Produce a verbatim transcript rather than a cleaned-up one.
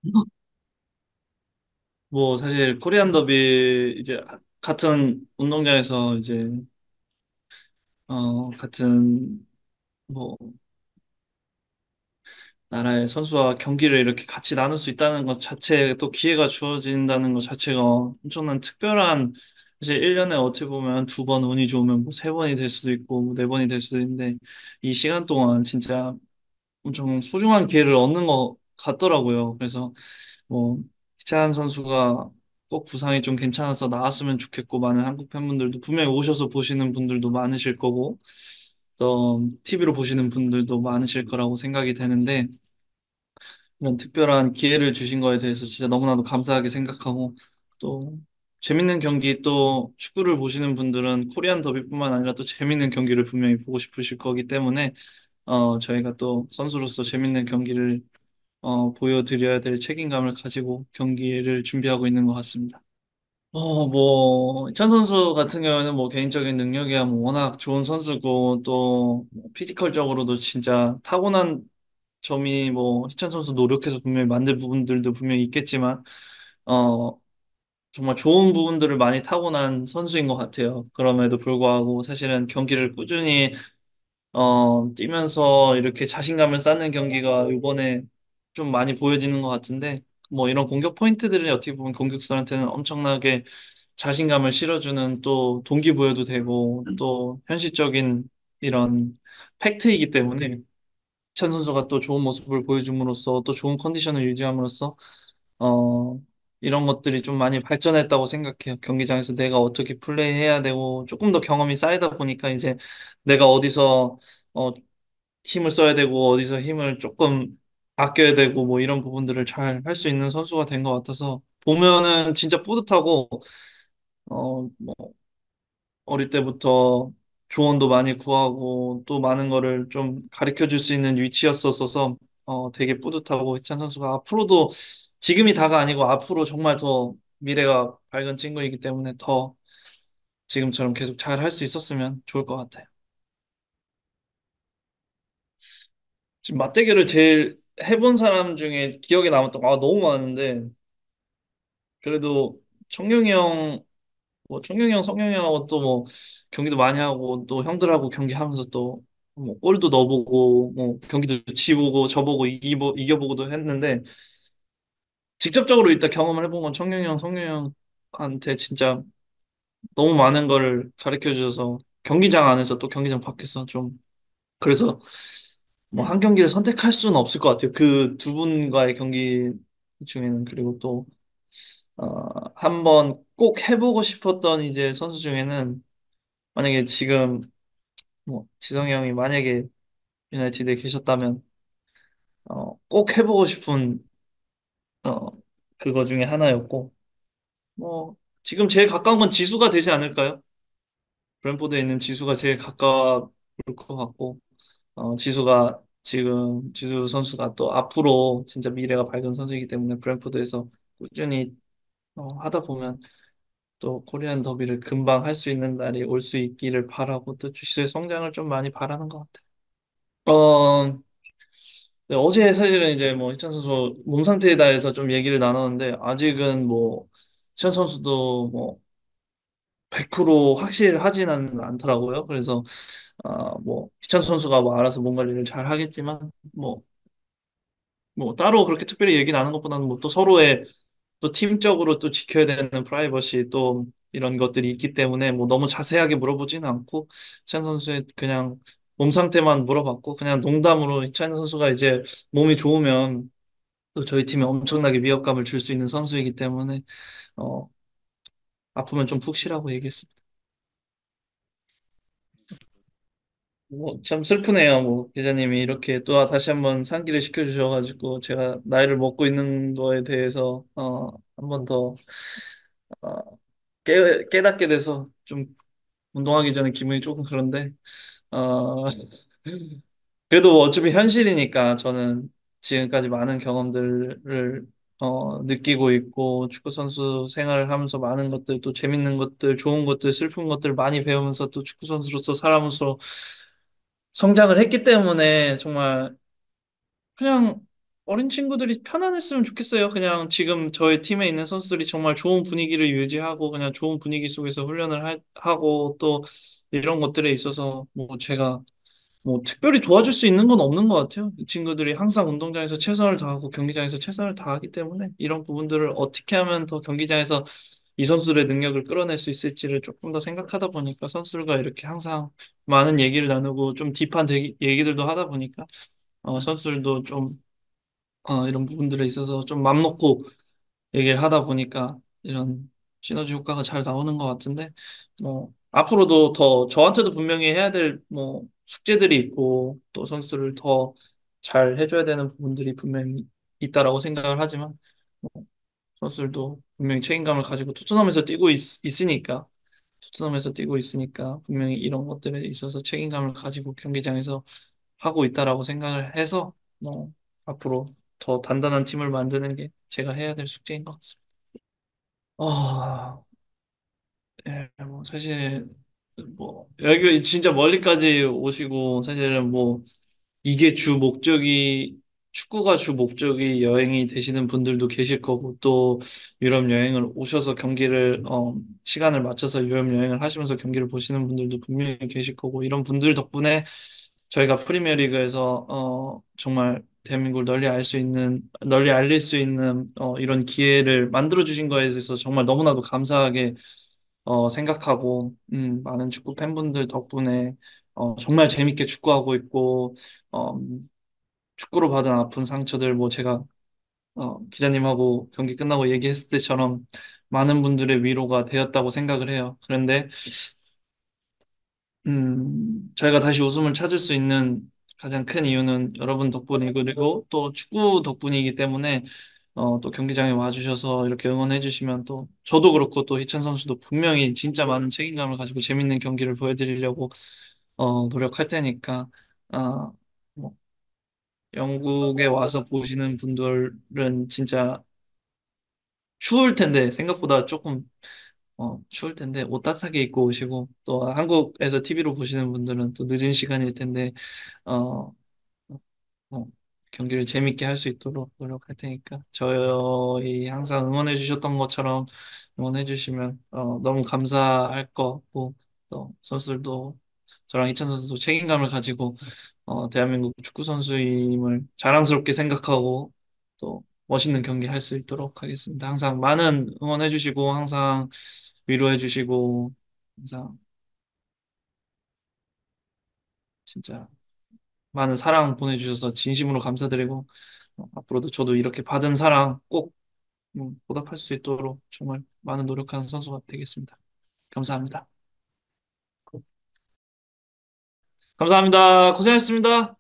뭐 사실 코리안 더비 이제 같은 운동장에서 이제 어 같은 뭐 나라의 선수와 경기를 이렇게 같이 나눌 수 있다는 것 자체 또 기회가 주어진다는 것 자체가 엄청난 특별한 이제 일 년에 어떻게 보면 두 번 운이 좋으면 뭐 세 번이 될 수도 있고 뭐네 번이 될 수도 있는데 이 시간 동안 진짜 엄청 소중한 기회를 얻는 것 같더라고요. 그래서 뭐 희찬 선수가 꼭 부상이 좀 괜찮아서 나왔으면 좋겠고 많은 한국 팬분들도 분명히 오셔서 보시는 분들도 많으실 거고 또 티비로 보시는 분들도 많으실 거라고 생각이 되는데 이런 특별한 기회를 주신 거에 대해서 진짜 너무나도 감사하게 생각하고 또 재밌는 경기 또 축구를 보시는 분들은 코리안 더비뿐만 아니라 또 재밌는 경기를 분명히 보고 싶으실 거기 때문에 어 저희가 또 선수로서 재밌는 경기를 어 보여드려야 될 책임감을 가지고 경기를 준비하고 있는 것 같습니다. 어, 뭐, 이찬 선수 같은 경우에는 뭐 개인적인 능력이야 뭐 워낙 좋은 선수고 또 피지컬적으로도 진짜 타고난 점이 뭐 희찬 선수 노력해서 분명히 만들 부분들도 분명히 있겠지만 어 정말 좋은 부분들을 많이 타고난 선수인 것 같아요. 그럼에도 불구하고 사실은 경기를 꾸준히 어 뛰면서 이렇게 자신감을 쌓는 경기가 이번에 좀 많이 보여지는 것 같은데 뭐 이런 공격 포인트들이 어떻게 보면 공격수한테는 엄청나게 자신감을 실어주는 또 동기부여도 되고 또 현실적인 이런 팩트이기 때문에 찬 선수가 또 좋은 모습을 보여줌으로써 또 좋은 컨디션을 유지함으로써 어 이런 것들이 좀 많이 발전했다고 생각해요. 경기장에서 내가 어떻게 플레이해야 되고 조금 더 경험이 쌓이다 보니까 이제 내가 어디서 어 힘을 써야 되고 어디서 힘을 조금 아껴야 되고 뭐 이런 부분들을 잘 할 수 있는 선수가 된 것 같아서 보면은 진짜 뿌듯하고 어 뭐 어릴 때부터 조언도 많이 구하고 또 많은 거를 좀 가르쳐 줄 수 있는 위치였었어서 어, 되게 뿌듯하고 희찬 선수가 앞으로도 지금이 다가 아니고 앞으로 정말 더 미래가 밝은 친구이기 때문에 더 지금처럼 계속 잘 할 수 있었으면 좋을 것 같아요. 지금 맞대결을 제일 해본 사람 중에 기억에 남았던 거 아, 너무 많은데 그래도 청룡이 형 뭐 청룡이 형, 성룡이 형하고 또 뭐 경기도 많이 하고 또 형들하고 경기하면서 또 뭐 골도 넣어보고 뭐 경기도 지보고 저보고 이기보, 이겨보고도 했는데 직접적으로 일단 경험을 해본 건 청룡이 형, 성룡이 형한테 진짜 너무 많은 거를 가르쳐 주셔서 경기장 안에서 또 경기장 밖에서 좀 그래서 뭐 한 경기를 선택할 수는 없을 것 같아요. 그 두 분과의 경기 중에는 그리고 또 어, 한번 꼭 해보고 싶었던 이제 선수 중에는 만약에 지금 뭐 지성이 형이 만약에 유나이티드에 계셨다면 어, 꼭 해보고 싶은 어, 그거 중에 하나였고 뭐 지금 제일 가까운 건 지수가 되지 않을까요? 브랜포드에 있는 지수가 제일 가까울 것 같고 어, 지수가 지금 지수 선수가 또 앞으로 진짜 미래가 밝은 선수이기 때문에 브랜포드에서 꾸준히 어, 하다 보면 또 코리안 더비를 금방 할 수 있는 날이 올 수 있기를 바라고 또 지수의 성장을 좀 많이 바라는 것 같아요. 어, 네, 어제 사실은 이제 뭐 희찬 선수 몸 상태에 대해서 좀 얘기를 나눴는데 아직은 뭐 희찬 선수도 뭐 백 퍼센트 확실하지는 않더라고요. 그래서 아뭐 희찬 선수가 뭐 알아서 몸 관리를 잘 하겠지만 뭐 뭐 따로 그렇게 특별히 얘기 나눈 것보다는 뭐 또 서로의 또 팀적으로 또 지켜야 되는 프라이버시 또 이런 것들이 있기 때문에 뭐 너무 자세하게 물어보지는 않고 희찬 선수의 그냥 몸 상태만 물어봤고 그냥 농담으로 희찬 선수가 이제 몸이 좋으면 또 저희 팀에 엄청나게 위협감을 줄 수 있는 선수이기 때문에 어, 아프면 좀 푹 쉬라고 얘기했습니다. 뭐, 참 슬프네요. 뭐 기자님이 이렇게 또 다시 한번 상기를 시켜주셔가지고 제가 나이를 먹고 있는 거에 대해서 어, 한 번 더 어, 깨, 깨닫게 돼서 좀 운동하기 전에 기분이 조금 그런데 어, 그래도 뭐 어차피 현실이니까 저는 지금까지 많은 경험들을 어, 느끼고 있고 축구 선수 생활을 하면서 많은 것들 또 재밌는 것들, 좋은 것들, 슬픈 것들 많이 배우면서 또 축구 선수로서 사람으로서 성장을 했기 때문에 정말 그냥 어린 친구들이 편안했으면 좋겠어요. 그냥 지금 저희 팀에 있는 선수들이 정말 좋은 분위기를 유지하고 그냥 좋은 분위기 속에서 훈련을 하, 하고 또 이런 것들에 있어서 뭐 제가 뭐 특별히 도와줄 수 있는 건 없는 것 같아요. 이 친구들이 항상 운동장에서 최선을 다하고 경기장에서 최선을 다하기 때문에 이런 부분들을 어떻게 하면 더 경기장에서 이 선수들의 능력을 끌어낼 수 있을지를 조금 더 생각하다 보니까 선수들과 이렇게 항상 많은 얘기를 나누고 좀 딥한 대기- 얘기들도 하다 보니까 어, 선수들도 좀 어, 이런 부분들에 있어서 좀 맘 놓고 얘기를 하다 보니까 이런 시너지 효과가 잘 나오는 것 같은데 뭐 앞으로도 더 저한테도 분명히 해야 될 뭐 숙제들이 있고 또 선수를 더 잘 해줘야 되는 부분들이 분명히 있다라고 생각을 하지만 뭐 선수들도 분명히 책임감을 가지고 토트넘에서 뛰고 있, 있으니까 토트넘에서 뛰고 있으니까 분명히 이런 것들에 있어서 책임감을 가지고 경기장에서 하고 있다라고 생각을 해서 뭐 앞으로 더 단단한 팀을 만드는 게 제가 해야 될 숙제인 것 같습니다. 아, 예, 뭐 사실 뭐 여기 진짜 멀리까지 오시고 사실은 뭐 이게 주 목적이 축구가 주 목적이 여행이 되시는 분들도 계실 거고 또 유럽 여행을 오셔서 경기를 어, 시간을 맞춰서 유럽 여행을 하시면서 경기를 보시는 분들도 분명히 계실 거고 이런 분들 덕분에 저희가 프리미어리그에서 어, 정말 대한민국을 널리 알 수 있는 널리 알릴 수 있는 어, 이런 기회를 만들어 주신 거에 대해서 정말 너무나도 감사하게 어, 생각하고 음, 많은 축구 팬분들 덕분에 어, 정말 재밌게 축구하고 있고 어, 축구로 받은 아픈 상처들 뭐 제가 어, 기자님하고 경기 끝나고 얘기했을 때처럼 많은 분들의 위로가 되었다고 생각을 해요. 그런데 음, 저희가 다시 웃음을 찾을 수 있는 가장 큰 이유는 여러분 덕분이고 그리고 또 축구 덕분이기 때문에 어, 또 경기장에 와주셔서 이렇게 응원해 주시면 또 저도 그렇고 또 희찬 선수도 분명히 진짜 많은 책임감을 가지고 재밌는 경기를 보여드리려고 어, 노력할 테니까 아, 뭐 영국에 와서 보시는 분들은 진짜 추울 텐데 생각보다 조금 어, 추울 텐데 옷 따뜻하게 입고 오시고 또 한국에서 티비로 보시는 분들은 또 늦은 시간일 텐데 어, 어, 경기를 재밌게 할 수 있도록 노력할 테니까 저희 항상 응원해 주셨던 것처럼 응원해 주시면 어, 너무 감사할 것 같고 또 선수들도 저랑 이찬 선수도 책임감을 가지고 어, 대한민국 축구 선수임을 자랑스럽게 생각하고 또 멋있는 경기 할 수 있도록 하겠습니다. 항상 많은 응원해 주시고 항상 위로해 주시고 항상 진짜 많은 사랑 보내주셔서 진심으로 감사드리고 어, 앞으로도 저도 이렇게 받은 사랑 꼭 음, 보답할 수 있도록 정말 많은 노력하는 선수가 되겠습니다. 감사합니다. 감사합니다. 고생하셨습니다.